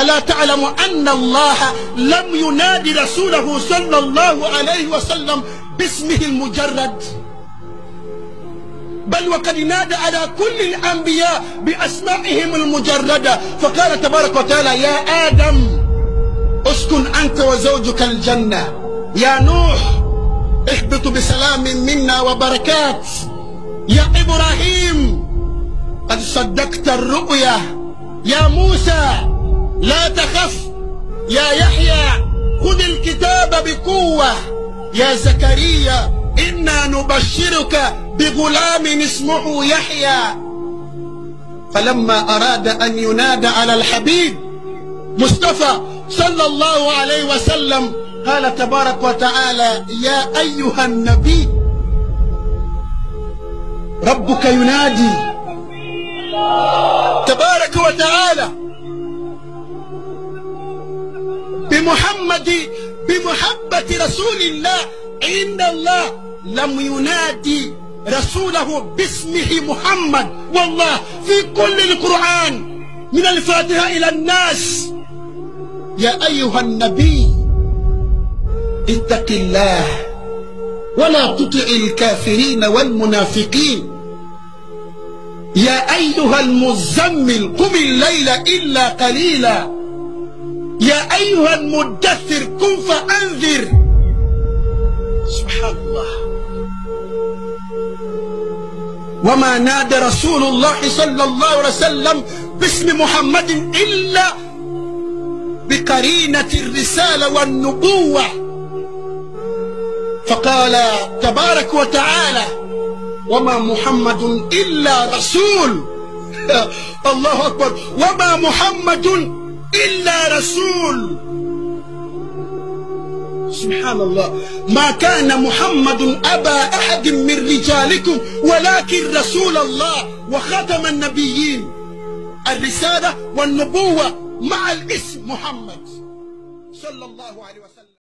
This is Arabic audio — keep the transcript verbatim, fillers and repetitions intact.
ألا تعلم أن الله لم ينادي رسوله صلى الله عليه وسلم باسمه المجرد، بل وقد نادى على كل الأنبياء بأسمائهم المجردة، فقال تبارك وتعالى: يا آدم اسكن أنت وزوجك الجنة، يا نوح اهبط بسلام منا وبركات، يا إبراهيم قد صدقت الرؤيا، يا موسى لا تخف، يا يحيى خذ الكتاب بقوة، يا زكريا إنا نبشرك بغلام اسمه يحيى. فلما أراد أن ينادى على الحبيب مصطفى صلى الله عليه وسلم قال تبارك وتعالى: يا أيها النبي ربك ينادي تبارك وتعالى بمحمد بمحبة رسول الله، إن الله لم ينادي رسوله باسمه محمد والله في كل القرآن من الفاتحة إلى الناس. يا أيها النبي اتق الله ولا تطع الكافرين والمنافقين، يا أيها المزمل قم الليل إلا قليلا، يا أيها المدثر قم فأنذر. سبحان الله. وما نادى رسول الله صلى الله عليه وسلم باسم محمد إلا بقرينة الرسالة والنبوة، فقال تبارك وتعالى: وما محمد إلا رسول. الله أكبر. وما محمد إلا رسول. سبحان الله. ما كان محمد أبا أحد من رجالكم ولكن رسول الله وخاتم النبيين. الرسالة والنبوة مع الاسم محمد صلى الله عليه وسلم.